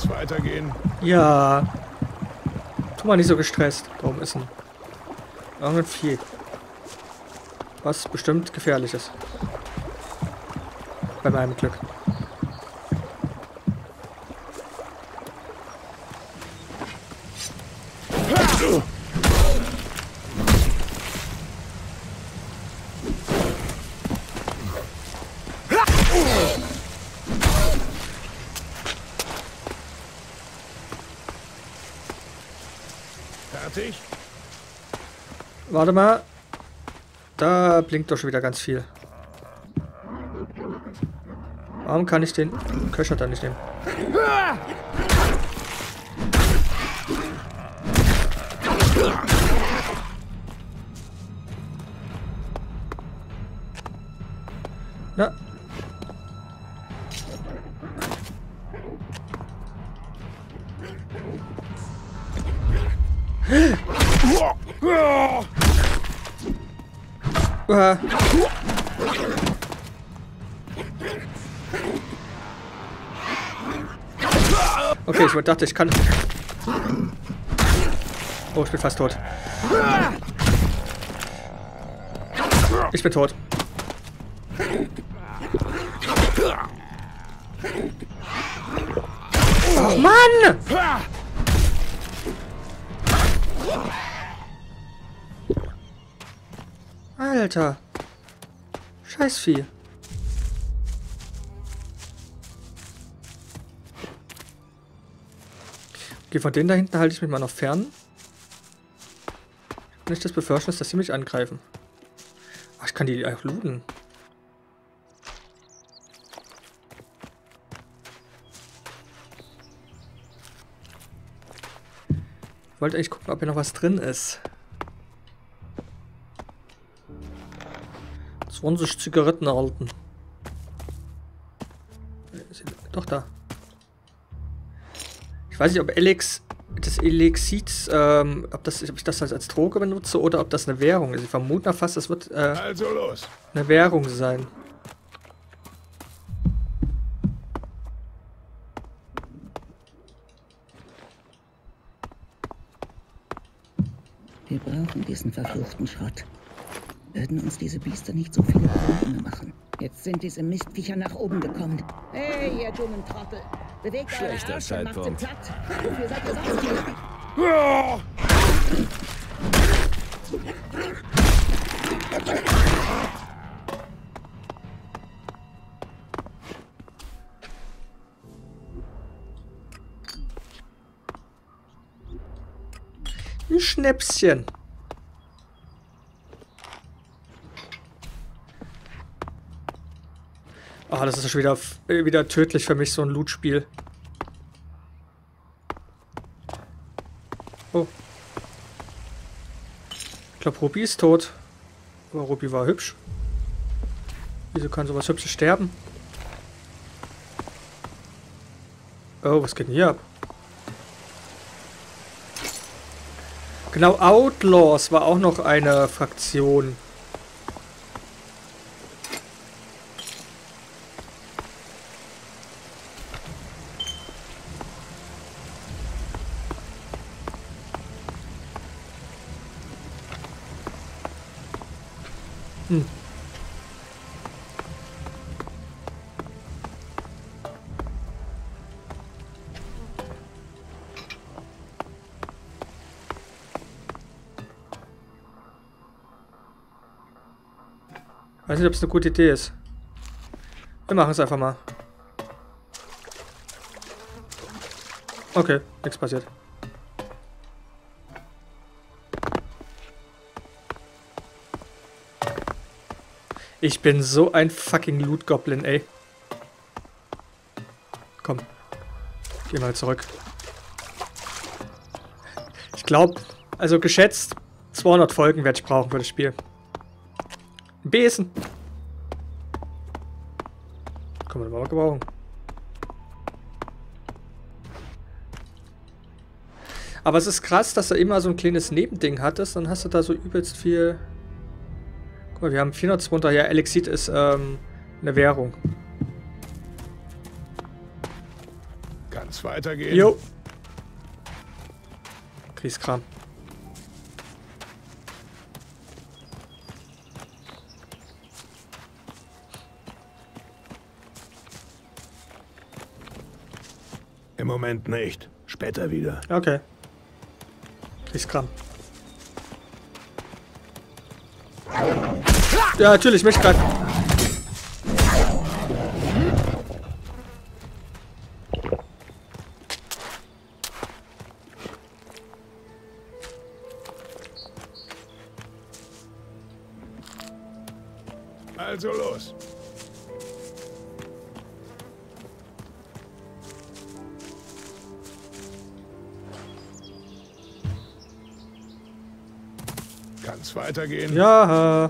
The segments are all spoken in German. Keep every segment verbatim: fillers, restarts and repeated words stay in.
es weitergehen? Ja. Tu mal nicht so gestresst. Da oben ist ein irgendein Vieh. Was bestimmt gefährlich ist. Bei meinem Glück. Fertig? Warte mal. Da blinkt doch schon wieder ganz viel. Warum kann ich den Köcher da nicht nehmen? Na. Uah. Okay, ich dachte, ich kann... Oh, ich bin fast tot. Ich bin tot. Oh Mann! Alter. Scheißvieh. Okay, von denen da hinten halte ich mich mal noch fern. Nicht das Befürchten, dass sie mich angreifen. Ach, ich kann die auch looten. Ich wollte eigentlich gucken, ob hier noch was drin ist. zwanzig Zigaretten erhalten. Doch da. Ich weiß nicht, ob Alex das Elixit, ähm, ob, das, ob ich das als Droge benutze oder ob das eine Währung ist. Ich vermute fast, das wird äh, Also los. eine Währung sein. Wir brauchen diesen verfluchten Schrott. Würden uns diese Biester nicht so viele Probleme machen. Jetzt sind diese Mistviecher nach oben gekommen. Hey, ihr dummen Trottel! Bewegt Schlechter eure Arsch und macht sie Zeitpunkt. platt! Wofür seid ihr sonst hier? Ein Schnäpschen. Ah, das ist schon wieder, wieder tödlich für mich, so ein Loot-Spiel. Oh. Ich glaube, Ruby ist tot. Aber Ruby war hübsch. Wieso kann sowas Hübsches sterben? Oh, was geht denn hier ab? Genau, Outlaws war auch noch eine Fraktion. Hm. Weiß nicht, ob es eine gute Idee ist. Wir machen es einfach mal. Okay, nichts passiert. Ich bin so ein fucking Loot Goblin, ey. Komm. Geh mal zurück. Ich glaube, also geschätzt zweihundert Folgen werde ich brauchen für das Spiel. Ein Besen. Kann man aber gebrauchen. Aber es ist krass, dass er immer so ein kleines Nebending hattest. Dann hast du da so übelst viel... Guck mal, wir haben vierhundertzweiundachtzig. Ja, Elixit ist ähm, eine Währung. Kann Kann's weitergehen? Jo. Kriegskram. Im Moment nicht. Später wieder. Okay. Kriegskram. Ja, natürlich, mich greifen. Also los. Kann's weitergehen? Ja.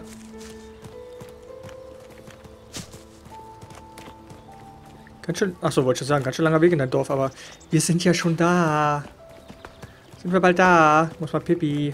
Ganz schön. Achso, wollte ich schon sagen, ganz schön langer Weg in dein Dorf, aber wir sind ja schon da. Sind wir bald da? Muss mal Pipi.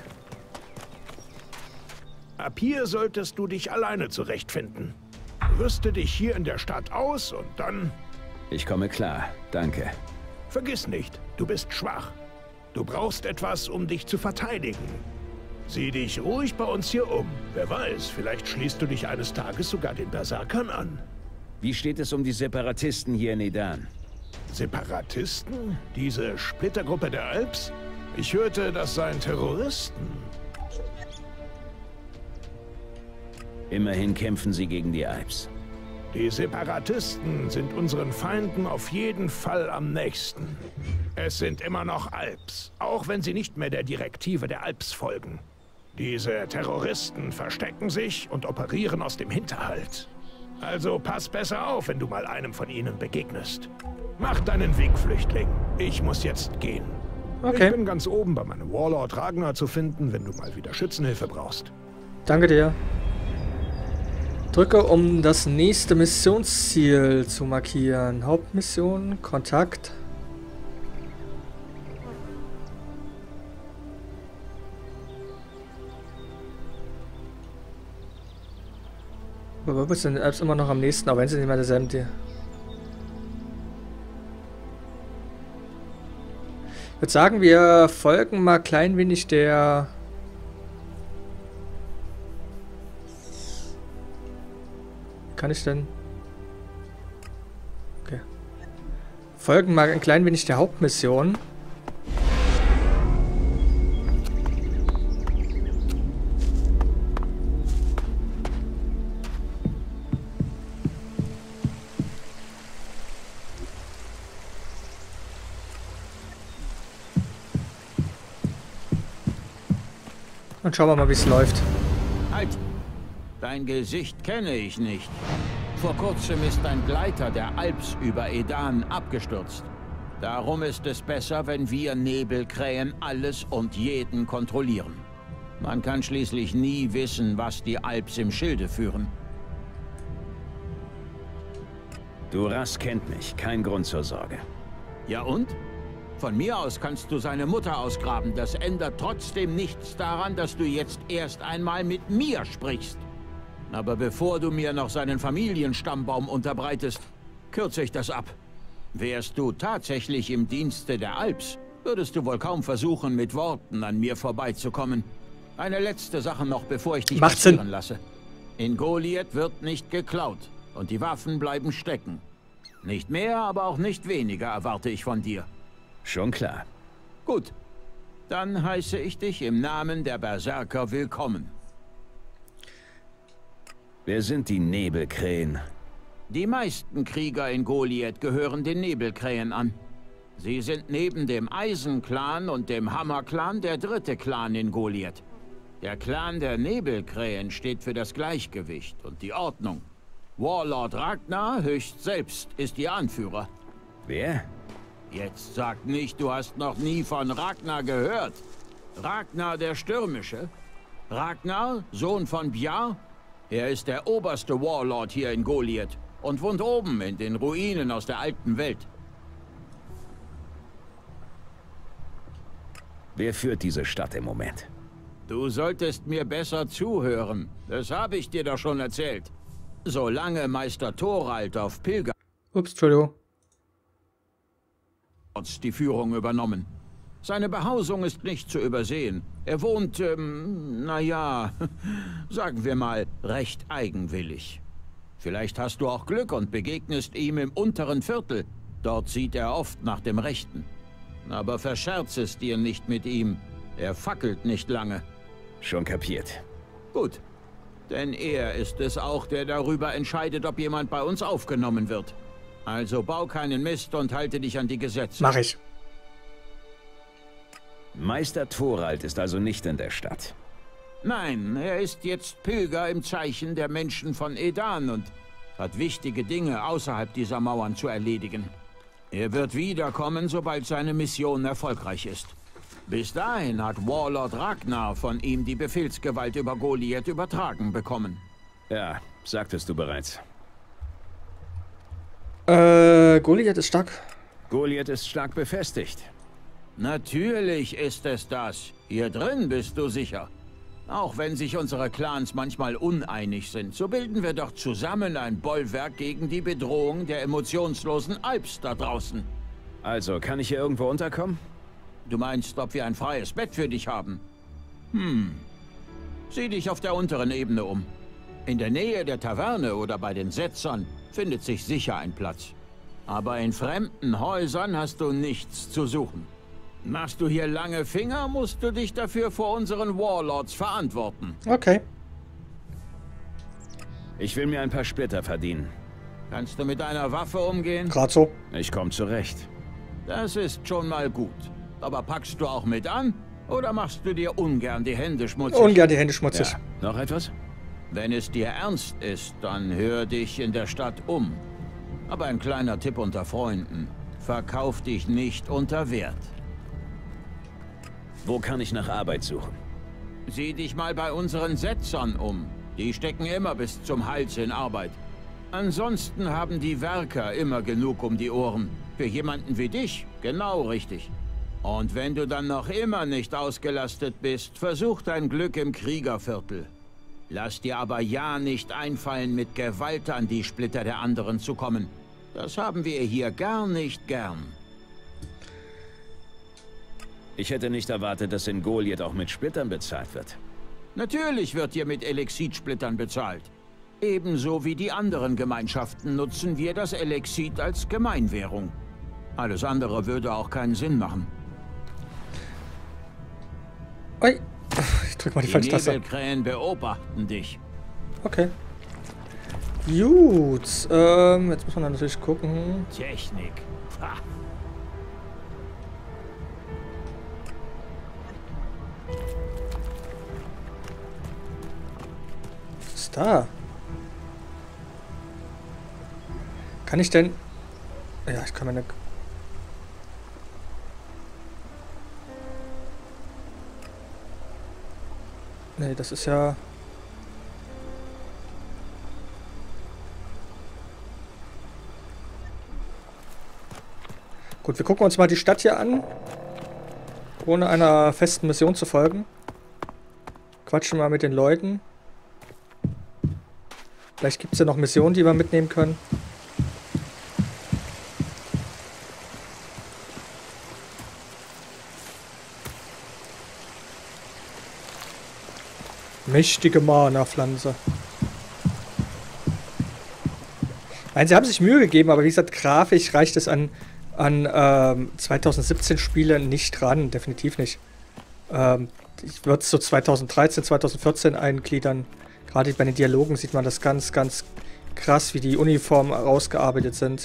Ab hier solltest du dich alleine zurechtfinden. Rüste dich hier in der Stadt aus und dann... Ich komme klar, danke. Vergiss nicht, du bist schwach. Du brauchst etwas, um dich zu verteidigen. Sieh dich ruhig bei uns hier um. Wer weiß, vielleicht schließt du dich eines Tages sogar den Berserkern an. Wie steht es um die Separatisten hier in Edan? Separatisten? Diese Splittergruppe der Alps? Ich hörte, das seien Terroristen. Immerhin kämpfen sie gegen die Alps. Die Separatisten sind unseren Feinden auf jeden Fall am nächsten. Es sind immer noch Alps, auch wenn sie nicht mehr der Direktive der Alps folgen. Diese Terroristen verstecken sich und operieren aus dem Hinterhalt. Also pass besser auf, wenn du mal einem von ihnen begegnest. Mach deinen Weg, Flüchtling. Ich muss jetzt gehen. Okay. Ich bin ganz oben bei meinem Warlord Ragnar zu finden, wenn du mal wieder Schützenhilfe brauchst. Danke dir. Drücke, um das nächste Missionsziel zu markieren. Hauptmission, Kontakt. Aber wir sind Alps immer noch am nächsten, aber wenn sie nicht mehr derselben Tier. Ich würde sagen, wir folgen mal klein wenig der... Kann ich denn? Okay. Folgen mal ein klein wenig der Hauptmission. Und schauen wir mal, wie es läuft. Halt! Dein Gesicht kenne ich nicht. Vor kurzem ist ein Gleiter der Alps über Edan abgestürzt. Darum ist es besser, wenn wir Nebelkrähen alles und jeden kontrollieren. Man kann schließlich nie wissen, was die Alps im Schilde führen. Duras kennt mich, kein Grund zur Sorge. Ja und? Von mir aus kannst du seine Mutter ausgraben. Das ändert trotzdem nichts daran, dass du jetzt erst einmal mit mir sprichst. Aber bevor du mir noch seinen Familienstammbaum unterbreitest, kürze ich das ab. Wärst du tatsächlich im Dienste der Alps, würdest du wohl kaum versuchen, mit Worten an mir vorbeizukommen. Eine letzte Sache noch, bevor ich dich passieren lasse. In Goliath wird nicht geklaut und die Waffen bleiben stecken. Nicht mehr, aber auch nicht weniger erwarte ich von dir. Schon klar. Gut, dann heiße ich dich im Namen der Berserker willkommen. Wer sind die Nebelkrähen? Die meisten Krieger in Goliath gehören den Nebelkrähen an. Sie sind neben dem Eisen-Clan und dem Hammer-Clan der dritte Clan in Goliath. Der Clan der Nebelkrähen steht für das Gleichgewicht und die Ordnung. Warlord Ragnar höchst selbst ist ihr Anführer. Wer? Jetzt sag nicht, du hast noch nie von Ragnar gehört. Ragnar der Stürmische? Ragnar, Sohn von Bjar? Er ist der oberste Warlord hier in Goliath und wohnt oben in den Ruinen aus der alten Welt. Wer führt diese Stadt im Moment? Du solltest mir besser zuhören. Das habe ich dir doch schon erzählt. Solange Meister Thorald auf Pilger... Ups, Entschuldigung. die Führung übernommen. Seine Behausung ist nicht zu übersehen. Er wohnt, ähm, naja, sagen wir mal, recht eigenwillig. Vielleicht hast du auch Glück und begegnest ihm im unteren Viertel. Dort sieht er oft nach dem Rechten. Aber verscherz es dir nicht mit ihm. Er fackelt nicht lange. Schon kapiert. Gut. Denn er ist es auch, der darüber entscheidet, ob jemand bei uns aufgenommen wird. Also bau keinen Mist und halte dich an die Gesetze. Mach ich. Meister Thorald ist also nicht in der Stadt. Nein, er ist jetzt Pilger im Zeichen der Menschen von Edan und hat wichtige Dinge außerhalb dieser Mauern zu erledigen. Er wird wiederkommen, sobald seine Mission erfolgreich ist. Bis dahin hat Warlord Ragnar von ihm die Befehlsgewalt über Goliath übertragen bekommen. Ja, sagtest du bereits. Äh, Goliath ist stark. Goliath ist stark befestigt. Natürlich ist es das. Hier drin bist du sicher. Auch wenn sich unsere Clans manchmal uneinig sind, so bilden wir doch zusammen ein Bollwerk gegen die Bedrohung der emotionslosen Alps da draußen. Also, kann ich hier irgendwo unterkommen? Du meinst, ob wir ein freies Bett für dich haben? Hm. Sieh dich auf der unteren Ebene um. In der Nähe der Taverne oder bei den Setzern findet sich sicher ein Platz. Aber in fremden Häusern hast du nichts zu suchen. Machst du hier lange Finger, musst du dich dafür vor unseren Warlords verantworten. Okay. Ich will mir ein paar Splitter verdienen. Kannst du mit einer Waffe umgehen? Gerade so. Ich komme zurecht. Das ist schon mal gut. Aber packst du auch mit an? Oder machst du dir ungern die Hände schmutzig? Ungern die Hände schmutzig. Ja. Noch etwas? Wenn es dir ernst ist, dann hör dich in der Stadt um. Aber ein kleiner Tipp unter Freunden. Verkauf dich nicht unter Wert. Wo kann ich nach Arbeit suchen? Sieh dich mal bei unseren Setzern um. Die stecken immer bis zum Hals in Arbeit. Ansonsten haben die Werker immer genug um die Ohren. Für jemanden wie dich genau richtig. Und wenn du dann noch immer nicht ausgelastet bist, versuch dein Glück im Kriegerviertel. Lass dir aber ja nicht einfallen, mit Gewalt an die Splitter der anderen zu kommen. Das haben wir hier gar nicht gern. Ich hätte nicht erwartet, dass in Goliath auch mit Splittern bezahlt wird. Natürlich wird hier mit Elexit-Splittern bezahlt. Ebenso wie die anderen Gemeinschaften nutzen wir das Elexit als Gemeinwährung. Alles andere würde auch keinen Sinn machen. Ui. Ich drück mal die, die falsche Taste. Die Nebelkrähen beobachten dich. Okay. Gut. Ähm, jetzt muss man dann natürlich gucken. Technik. Ha. Was ist da? Kann ich denn... Ja, ich kann meine... Nee, das ist ja... Gut, wir gucken uns mal die Stadt hier an. Ohne einer festen Mission zu folgen. Quatschen mal mit den Leuten. Vielleicht gibt es ja noch Missionen, die wir mitnehmen können. Mächtige Mana-Pflanze. Nein, sie haben sich Mühe gegeben, aber wie gesagt, grafisch reicht es an, an ähm, zwanzig siebzehn Spiele nicht ran. Definitiv nicht. Ähm, ich würde es so zwanzig dreizehn, zwanzig vierzehn eingliedern. Gerade bei den Dialogen sieht man das ganz, ganz krass, wie die Uniformen rausgearbeitet sind.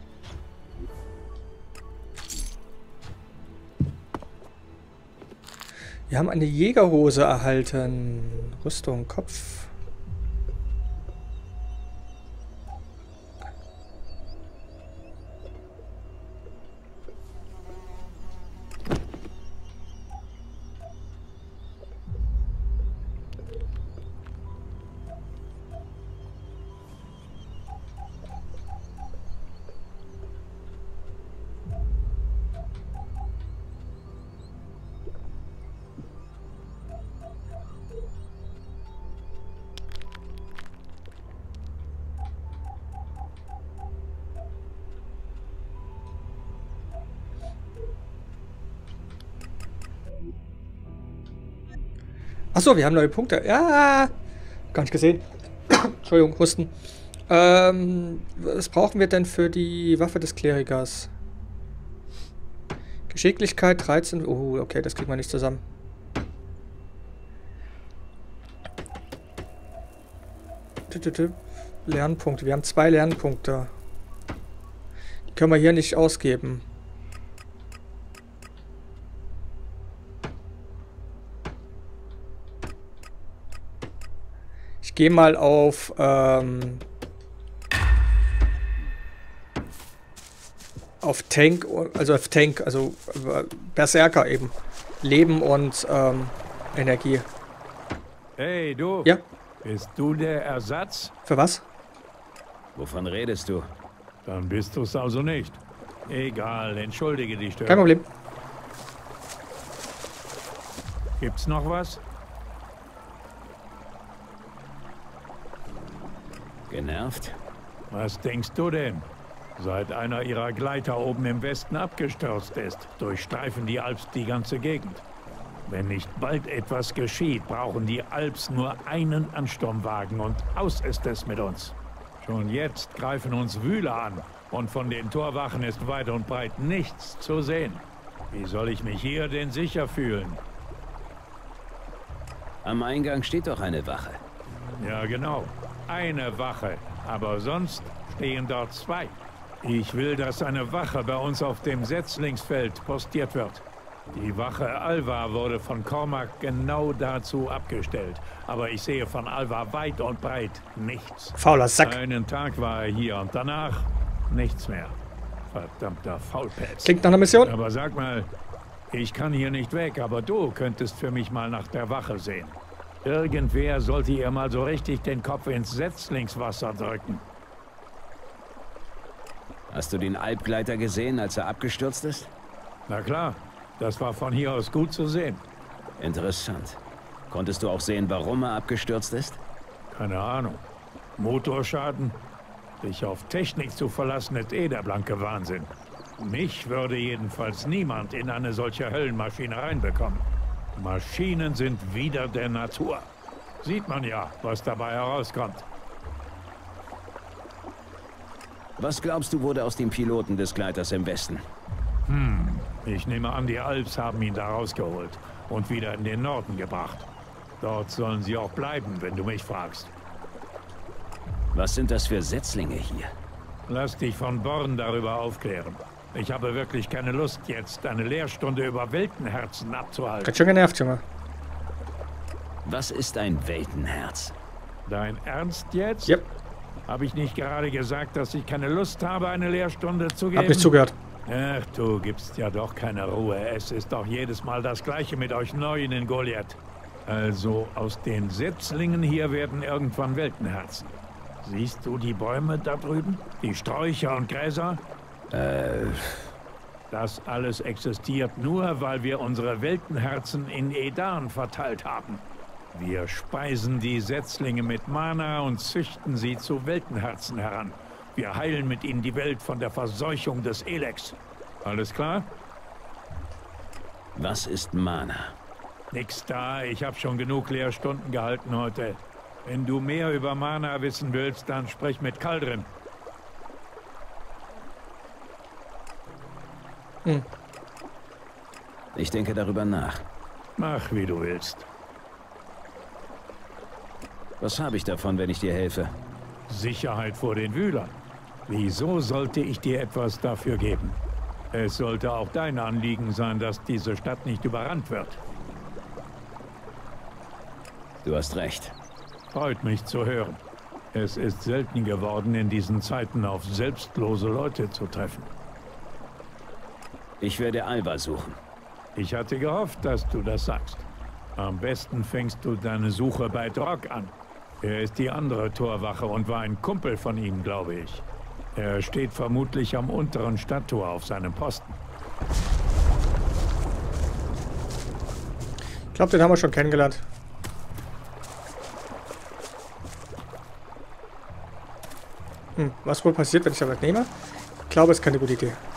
Wir haben eine Jägerhose erhalten. Rüstung, Kopf. Achso, wir haben neue Punkte. Ja, gar nicht gesehen. Entschuldigung, Husten. Ähm, was brauchen wir denn für die Waffe des Klerikers? Geschicklichkeit dreizehn. Oh, okay, das kriegen wir nicht zusammen. Lernpunkte. Wir haben zwei Lernpunkte. Die können wir hier nicht ausgeben. Ich gehe mal auf ähm, auf Tank, also auf Tank, also äh, Berserker eben. Leben und ähm, Energie. Hey, du. Ja. Bist du der Ersatz? Für was? Wovon redest du? Dann bist du es also nicht. Egal, entschuldige die Störung. Kein Problem. Gibt's noch was? Genervt? Was denkst du denn? Seit einer ihrer Gleiter oben im Westen abgestürzt ist, durchstreifen die Alps die ganze Gegend. Wenn nicht bald etwas geschieht, brauchen die Alps nur einen Ansturmwagen und aus ist es mit uns. Schon jetzt greifen uns Wühler an und von den Torwachen ist weit und breit nichts zu sehen. Wie soll ich mich hier denn sicher fühlen? Am Eingang steht doch eine Wache. Ja, genau. Eine Wache. Aber sonst stehen dort zwei. Ich will, dass eine Wache bei uns auf dem Setzlingsfeld postiert wird. Die Wache Alva wurde von Cormac genau dazu abgestellt. Aber ich sehe von Alva weit und breit nichts. Fauler Sack. Einen Tag war er hier und danach nichts mehr. Verdammter Faulpelz. Klingt nach einer Mission. Aber sag mal, ich kann hier nicht weg, aber du könntest für mich mal nach der Wache sehen. Irgendwer sollte ihr mal so richtig den Kopf ins Setzlingswasser drücken. Hast du den Alpgleiter gesehen, als er abgestürzt ist? Na klar, das war von hier aus gut zu sehen. Interessant. Konntest du auch sehen, warum er abgestürzt ist? Keine Ahnung. Motorschaden? Sich auf Technik zu verlassen, ist eh der blanke Wahnsinn. Mich würde jedenfalls niemand in eine solche Höllenmaschine reinbekommen. Maschinen sind wieder der Natur. Sieht man ja, was dabei herauskommt. Was glaubst du, wurde aus dem Piloten des Gleiters im Westen? Hm, ich nehme an, die Alps haben ihn da rausgeholt und wieder in den Norden gebracht. Dort sollen sie auch bleiben, wenn du mich fragst. Was sind das für Setzlinge hier? Lass dich von Born darüber aufklären. Ich habe wirklich keine Lust, jetzt eine Lehrstunde über Weltenherzen abzuhalten. Ganz schön genervt, Junge. Was ist ein Weltenherz? Dein Ernst jetzt? Yep. Habe ich nicht gerade gesagt, dass ich keine Lust habe, eine Lehrstunde zu geben? Hab nicht zugehört. Ach, du gibst ja doch keine Ruhe. Es ist doch jedes Mal das Gleiche mit euch Neuen in Goliath. Also, aus den Setzlingen hier werden irgendwann Weltenherzen. Siehst du die Bäume da drüben? Die Sträucher und Gräser? Äh... Das alles existiert nur, weil wir unsere Weltenherzen in Edan verteilt haben. Wir speisen die Setzlinge mit Mana und züchten sie zu Weltenherzen heran. Wir heilen mit ihnen die Welt von der Verseuchung des Elex. Alles klar? Was ist Mana? Nix da, ich habe schon genug Lehrstunden gehalten heute. Wenn du mehr über Mana wissen willst, dann sprich mit Kaldrin. Hm. Ich denke darüber nach. Mach, wie du willst. Was habe ich davon, wenn ich dir helfe? Sicherheit vor den Wühlern. Wieso sollte ich dir etwas dafür geben? Es sollte auch dein Anliegen sein, dass diese Stadt nicht überrannt wird. Du hast recht. Freut mich zu hören. Es ist selten geworden, in diesen Zeiten auf selbstlose Leute zu treffen. Ich werde Alva suchen. Ich hatte gehofft, dass du das sagst. Am besten fängst du deine Suche bei Drog an. Er ist die andere Torwache und war ein Kumpel von ihm, glaube ich. Er steht vermutlich am unteren Stadttor auf seinem Posten. Ich glaube, den haben wir schon kennengelernt. Hm, was wohl passiert, wenn ich das nehme? Ich glaube, es ist keine gute Idee.